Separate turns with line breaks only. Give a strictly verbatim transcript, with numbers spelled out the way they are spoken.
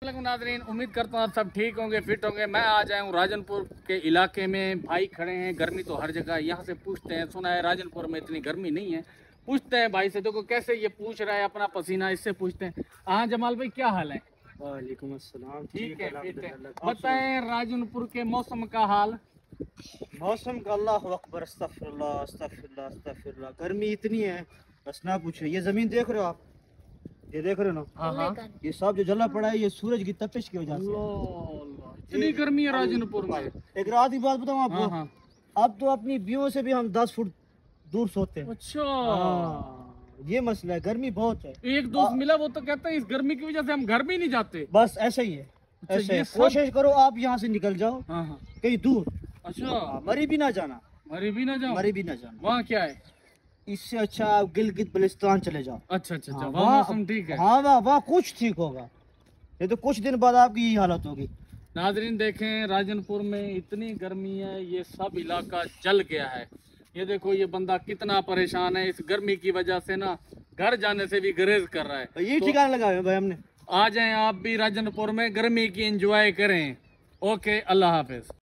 नाज़रीन, उम्मीद करता हूँ आप सब ठीक होंगे, फिट होंगे। मैं आ जाया हूँ राजनपुर के इलाके में। भाई खड़े हैं, गर्मी तो हर जगह। यहाँ से पूछते हैं, सुना है राजनपुर में इतनी गर्मी नहीं है। पूछते हैं भाई से, देखो कैसे ये पूछ रहा है अपना पसीना, इससे पूछते हैं। हाँ जमाल भाई, क्या हाल है?
वालेकुम अस्सलाम।
ठीक है, फिट है। बताएं राजनपुर के मौसम का हाल।
मौसम का अल्लाह अकबर, अस्तगफिरुल्लाह अस्तगफिरुल्लाह अस्तगफिरुल्लाह। गर्मी इतनी है बस ना पूछो। ये जमीन देख रहे हो आप, ये देख रहे हो ना?
हाँ हाँ,
ये सब जो जला पड़ा है ये सूरज की तपिश की वजह से।
इतनी गर्मी है राजनपुर में।
एक रात की बात बताऊं आपको,
हाँ हाँ।
अब तो अपनी बीवियों से भी हम दस फुट दूर सोते हैं।
अच्छा,
हाँ, ये मसला है, गर्मी बहुत है।
एक दोस्त मिला, वो तो कहता है इस गर्मी की वजह से हम घर भी नहीं जाते।
बस ऐसा ही है, ऐसा
ये
है।
सब-
कोशिश करो आप यहाँ से निकल जाओ
हाँ हाँ।
कहीं दूर।
अच्छा,
मरी भी ना जाना,
मरी भी ना जाओ।
मरी भी ना जाना।
वहाँ क्या है?
इससे अच्छा आप गिलगित बल्तिस्तान चले जाओ।
अच्छा अच्छा अच्छा,
हाँ,
वहाँ
वहाँ-
मौसम ठीक है।
हाँ वहाँ वहाँ कुछ ठीक होगा, ये तो कुछ दिन बाद आपकी यही हालत होगी।
नाजरीन देखें, राजनपुर में इतनी गर्मी है, ये सब इलाका जल गया है। ये देखो, ये बंदा कितना परेशान है इस गर्मी की वजह से ना, घर जाने से भी गुरेज कर रहा है।
यही
तो
ठिकाना लगाए हैं भाई हमने।
आ जाएं आप भी राजनपुर में, गर्मी की एंजॉय करें। ओके, अल्लाह हाफिज।